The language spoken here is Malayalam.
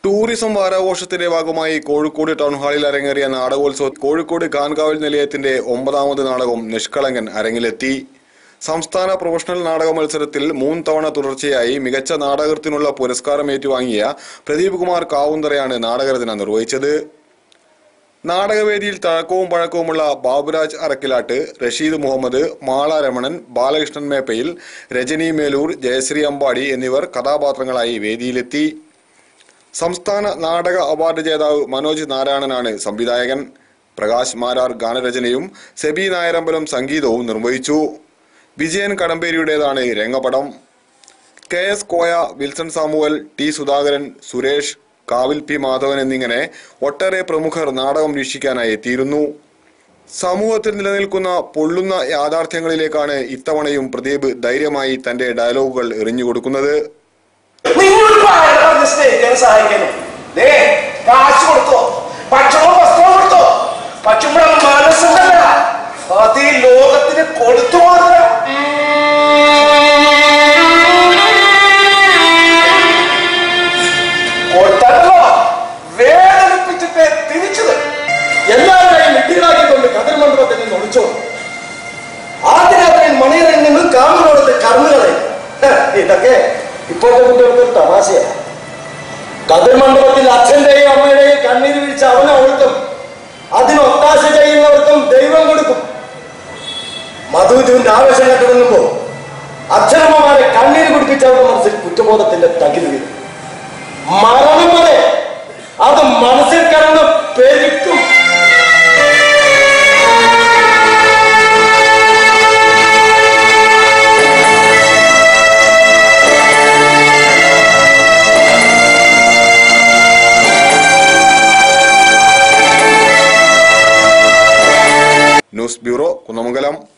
ടൂറിസം വാരാഘോഷത്തിന്റെ ഭാഗമായി കോഴിക്കോട് ടൗൺ ഹാളിൽ അരങ്ങേറിയ നാടകോത്സവം കോഴിക്കോട് കവൽ നിലയത്തിന്റെ 9ാമത് നാടകം നിഷ്കളങ്കൻ അരങ്ങിലെത്തി. സംസ്ഥാന പ്രൊഫഷണൽ നാടക മത്സരത്തിൽ 3 തവണ തുടർച്ചയായി മികച്ച നാടകത്തിനുള്ള പുരസ്കാരം ഏറ്റുവാങ്ങിയ പ്രദീപ് കുമാർ കാവുന്തറയാണ് നാടകരചന നിർവഹിച്ചത്. നാടകവേദിയിൽ തഴക്കവും പഴക്കവുമുള്ള ബാബുരാജ് അറക്കിലാട്ട്, റഷീദ് മുഹമ്മദ്, മാള രമണൻ, ബാലകൃഷ്ണൻ മേപ്പയിൽ, രജനി മേലൂർ, ജയശ്രീ അമ്പാടി എന്നിവർ കഥാപാത്രങ്ങളായി വേദിയിലെത്തി. സംസ്ഥാന നാടക അവാർഡ് ജേതാവ് മനോജ് നാരായണനാണ് സംവിധായകൻ. പ്രകാശ് മാരാർ ഗാനരചനയും സെബി നായരമ്പലം സംഗീതവും നിർവഹിച്ചു. വിജയൻ കടമ്പേരിയുടേതാണ് രംഗപടം. KS Koya, Wilson Samuel, T Sudhakaran, Suresh, Kavil P Madhavan എന്നിങ്ങനെ ഒട്ടേറെ പ്രമുഖർ നാടകം വീക്ഷിക്കാനായി എത്തിയിരുന്നു. സമൂഹത്തിൽ നിലനിൽക്കുന്ന പൊള്ളുന്ന യാഥാർത്ഥ്യങ്ങളിലേക്കാണ് ഇത്തവണയും പ്രദീപ് ധൈര്യമായി തന്റെ ഡയലോഗുകൾ എറിഞ്ഞുകൊടുക്കുന്നത്. ലോകത്തിന് കൊടുത്തു കൊടുത്തല്ലോ വേദനിപ്പിച്ചിട്ട് തിരിച്ചത് എല്ലാവരെയും വെട്ടിയിലാക്കിക്കൊണ്ട് കതിർ മണ്ഡപത്തിൽ നിന്ന് ഒളിച്ചോ. ആദ്യ രാത്രി മണിയറിൽ നിന്ന് കാമിനോടത്തെ കർമ്മകളെ ഇതൊക്കെ ഇപ്പോഴത്തെ കുട്ടികൾക്ക് തമാശയാണ്. കതിർ മണ്ഡപത്തിൽ അച്ഛന്റെയും അമ്മയുടെയും കണ്ണീര് വീഴ്ച അവനെ ഒഴുക്കും. അതിന് ഒത്താശ ചെയ്യുന്നവർക്കും ദൈവം കൊടുക്കും. മധുവിന്റെ ആവേശം കെട്ടിറങ്ങുമ്പോ അച്ഛനമ്മമാരെ കണ്ണീര് കുടിപ്പിച്ചവരുടെ മനസ്സിൽ കുറ്റബോധത്തിന്റെ തകില് വീഴും. മരണം വരെ അത് മനസ്സിൽ കടന്ന് പെരുക്കും. News bureau, Kunnamangalam.